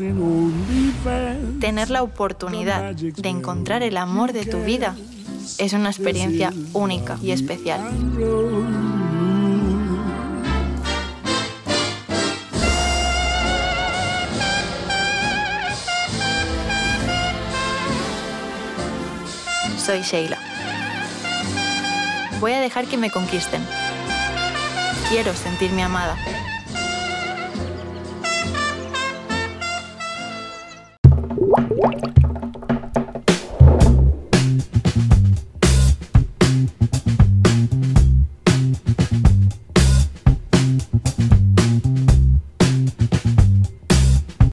Tener la oportunidad de encontrar el amor de tu vida es una experiencia única y especial. Soy Sheila. Voy a dejar que me conquisten. Quiero sentirme amada.